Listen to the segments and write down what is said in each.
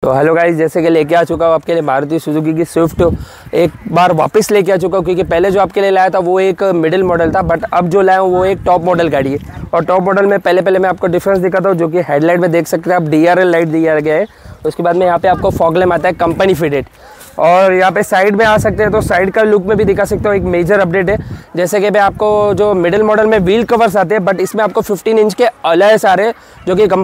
तो hello guys, जैसे कि लेके आ चुका हूँ आपके लिए मारुति सुजुकी की स्विफ्ट एक बार वापस लेके आ चुका हूँ, क्योंकि पहले जो आपके लिए लाया था वो एक मिडिल मॉडल था, बट अब जो लाया हूँ वो एक टॉप मॉडल गाड़ी है। और टॉप मॉडल में पहले मैं आपको डिफरेंस दिखाता हूँ, जो कि हेडलाइट में देख सकते हैं आप, DRL लाइट दिया गया है। उसके बाद में यहाँ पे आपको फॉग लैम्प आता है कंपनी फिटेड, और यहाँ पे साइड में आ सकते हैं तो साइड का लुक में भी दिखा सकते हो। एक मेजर अपडेट है, जैसे कि भाई आपको जो मिडिल मॉडल में व्हील कवर्स आते हैं, बट इसमें आपको 15 इंच के अलॉयस आ रहे हैं, जो कि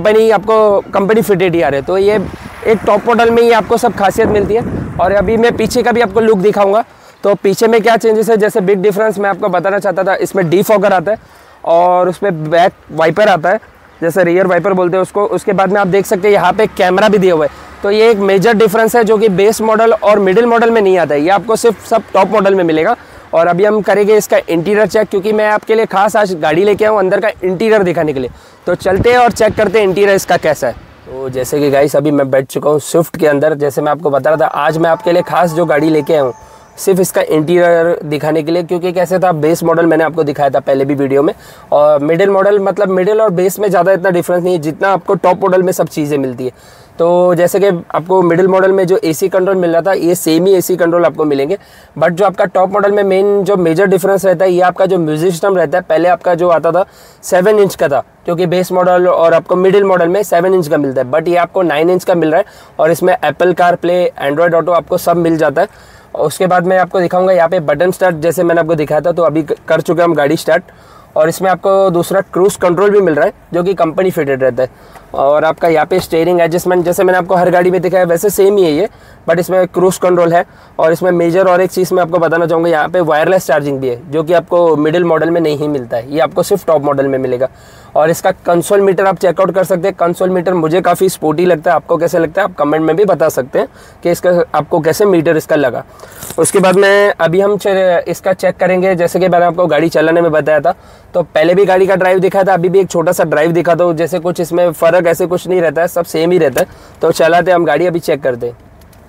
कंपनी फिटेड ही आ रहे हैं। तो ये एक टॉप मॉडल में ही आपको सब खासियत मिलती है। और अभी मैं पीछे का भी आपको लुक दिखाऊंगा। तो पीछे में क्या चेंजेस है, जैसे बिग डिफरेंस मैं आपको बताना चाहता था, इसमें डिफॉगर आता है और उसमें बैक वाइपर आता है, जैसे रियर वाइपर बोलते हैं उसको। उसके बाद में आप देख सकते हैं यहाँ पे कैमरा भी दिया हुआ है। तो ये एक मेजर डिफरेंस है जो कि बेस मॉडल और मिडिल मॉडल में नहीं आता है, ये आपको सिर्फ सब टॉप मॉडल में मिलेगा। और अभी हम करेंगे इसका इंटीरियर चेक, क्योंकि मैं आपके लिए खास आज गाड़ी लेके आऊँ अंदर का इंटीरियर दिखाने के लिए। तो चलते हैं और चेक करते हैं इंटीरियर इसका कैसा है। तो जैसे कि गाइस अभी मैं बैठ चुका हूँ स्विफ्ट के अंदर। जैसे मैं आपको बता रहा था, आज मैं आपके लिए खास जो गाड़ी लेके आया हूँ सिर्फ इसका इंटीरियर दिखाने के लिए, क्योंकि कैसे था, बेस मॉडल मैंने आपको दिखाया था पहले भी वीडियो में, और मिडिल मॉडल मतलब मिडिल और बेस में ज़्यादा इतना डिफरेंस नहीं है जितना आपको टॉप मॉडल में सब चीज़ें मिलती है। तो जैसे कि आपको मिडिल मॉडल में जो AC कंट्रोल मिल रहा था, ये सेम ही AC कंट्रोल आपको मिलेंगे, बट जो आपका टॉप मॉडल में मेन जो मेजर डिफरेंस रहता है, ये आपका जो म्यूजिक सिस्टम रहता है, पहले आपका जो आता था 7 इंच का था, क्योंकि बेस मॉडल और आपको मिडिल मॉडल में 7 इंच का मिलता है, बट ये आपको 9 इंच का मिल रहा है। और इसमें एप्पल कारप्ले, एंड्रॉयड ऑटो आपको सब मिल जाता है। और उसके बाद मैं आपको दिखाऊंगा यहाँ पे बटन स्टार्ट, जैसे मैंने आपको दिखाया था। तो अभी कर चुके हम गाड़ी स्टार्ट, और इसमें आपको दूसरा क्रूज कंट्रोल भी मिल रहा है, जो कि कंपनी फिटेड रहता है। और आपका यहाँ पे स्टीयरिंग एडजस्टमेंट, जैसे मैंने आपको हर गाड़ी में दिखाया वैसे सेम ही है ये, बट इसमें क्रूज कंट्रोल है। और इसमें मेजर और एक चीज़ मैं आपको बताना चाहूँगा, यहाँ पे वायरलेस चार्जिंग भी है, जो कि आपको मिडिल मॉडल में नहीं मिलता है, ये आपको सिर्फ टॉप मॉडल में मिलेगा। और इसका कंसोल मीटर आप चेकआउट कर सकते हैं। कंसोल मीटर मुझे काफ़ी स्पोर्टी लगता है, आपको कैसे लगता है आप कमेंट में भी बता सकते हैं कि इसका आपको कैसे मीटर इसका लगा। उसके बाद में अभी हम इसका चेक करेंगे, जैसे कि मैंने आपको गाड़ी चलाने में बताया था। तो पहले भी गाड़ी का ड्राइव दिखाया था, अभी भी एक छोटा सा ड्राइव दिखा दो। जैसे कुछ इसमें फ़र्क ऐसे कुछ नहीं रहता है, सब सेम ही रहता है। तो चलाते हम गाड़ी, अभी चेक करते हैं।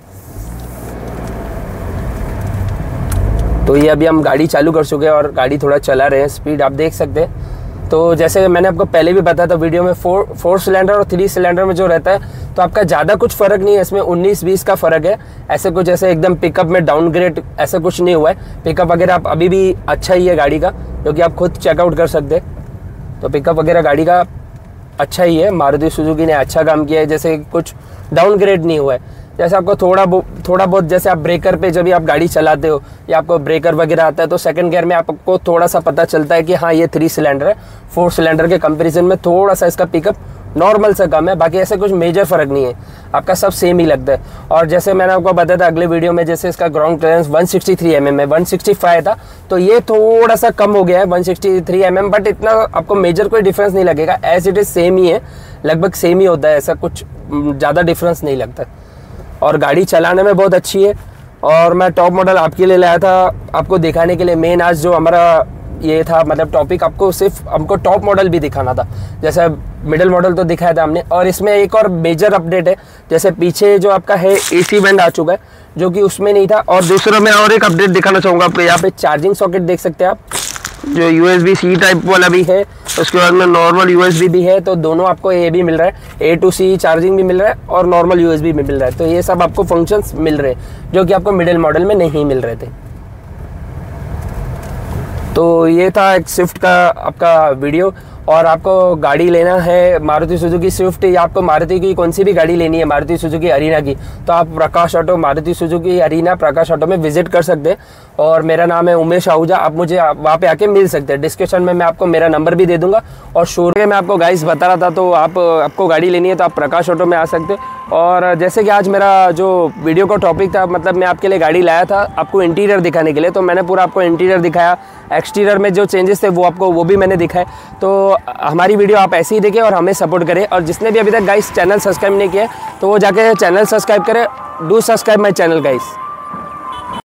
तो ये अभी हम गाड़ी चालू कर चुके हैं और गाड़ी थोड़ा चला रहे हैं, स्पीड आप देख सकते हैं। तो जैसे मैंने आपको पहले भी बताया था वीडियो में, 4 सिलेंडर और 3 सिलेंडर में जो रहता है, तो आपका ज़्यादा कुछ फ़र्क नहीं है इसमें, 19-20 का फ़र्क है। ऐसे कुछ ऐसे एकदम पिकअप में डाउनग्रेड ऐसा कुछ नहीं हुआ है। पिकअप वगैरह आप अभी भी अच्छा ही है गाड़ी का, जो कि आप खुद चेकआउट कर सकते हैं। तो पिकअप वगैरह गाड़ी का अच्छा ही है, मारुति सुजुकी ने अच्छा काम किया है, जैसे कुछ डाउनग्रेड नहीं हुआ है। जैसे आपको थोड़ा बहुत जैसे आप ब्रेकर पे जब भी आप गाड़ी चलाते हो या आपको ब्रेकर वगैरह आता है, तो सेकंड गियर में आपको थोड़ा सा पता चलता है कि हाँ ये 3 सिलेंडर है। 4 सिलेंडर के कंपैरिजन में थोड़ा सा इसका पिकअप नॉर्मल से कम है, बाकी ऐसे कुछ मेजर फ़र्क नहीं है, आपका सब सेम ही लगता है। और जैसे मैंने आपको बताया था अगले वीडियो में, जैसे इसका ग्राउंड क्लियरेंस 163 mm है, 165 था, तो ये थोड़ा सा कम हो गया है 163 mm, बट इतना आपको मेजर कोई डिफरेंस नहीं लगेगा, एज इट इज़ सेम ही है, लगभग सेम ही होता है, ऐसा कुछ ज़्यादा डिफरेंस नहीं लगता। और गाड़ी चलाने में बहुत अच्छी है। और मैं टॉप मॉडल आपके लिए लाया था आपको दिखाने के लिए। मेन आज जो हमारा ये था, मतलब टॉपिक, आपको सिर्फ हमको टॉप मॉडल भी दिखाना था। जैसे मिडिल मॉडल तो दिखाया था हमने, और इसमें एक और मेजर अपडेट है, जैसे पीछे जो आपका है AC वेंट आ चुका है, जो कि उसमें नहीं था। और दूसरा मैं और एक अपडेट दिखाना चाहूँगा आपको, यहाँ पे चार्जिंग सॉकेट देख सकते हैं आप, जो USB-C टाइप वाला भी है, उसके बाद में नॉर्मल USB भी है। तो दोनों आपको ये भी मिल रहा है, A to C चार्जिंग भी मिल रहा है और नॉर्मल USB भी मिल रहा है। तो ये सब आपको फंक्शंस मिल रहे हैं, जो कि आपको मिडिल मॉडल में नहीं मिल रहे थे। तो ये था एक स्विफ्ट का आपका वीडियो। और आपको गाड़ी लेना है मारुति सुजुकी स्विफ्ट, या आपको मारुति की कौन सी भी गाड़ी लेनी है मारुति सुजुकी अरीना की, तो आप Prakash auto, Maruti Suzuki Arena Prakash auto में विजिट कर सकते हैं। और मेरा नाम है उमेश आहूजा, आप मुझे वहाँ पे आके मिल सकते हैं। डिस्क्रिप्शन में मैं आपको मेरा नंबर भी दे दूंगा। और शोरूम में आपको गाइस बता रहा था, तो आपको गाड़ी लेनी है तो आप प्रकाश ऑटो में आ सकते हैं। और जैसे कि आज मेरा जो वीडियो का टॉपिक था, मतलब मैं आपके लिए गाड़ी लाया था आपको इंटीरियर दिखाने के लिए, तो मैंने पूरा आपको इंटीरियर दिखाया। एक्सटीरियर में जो चेंजेस थे वो भी मैंने दिखाए। तो हमारी वीडियो आप ऐसे ही देखें और हमें सपोर्ट करें। और जिसने भी अभी तक गाइस चैनल सब्सक्राइब नहीं किया, तो वो जाके चैनल सब्सक्राइब करें। Do subscribe my channel guys.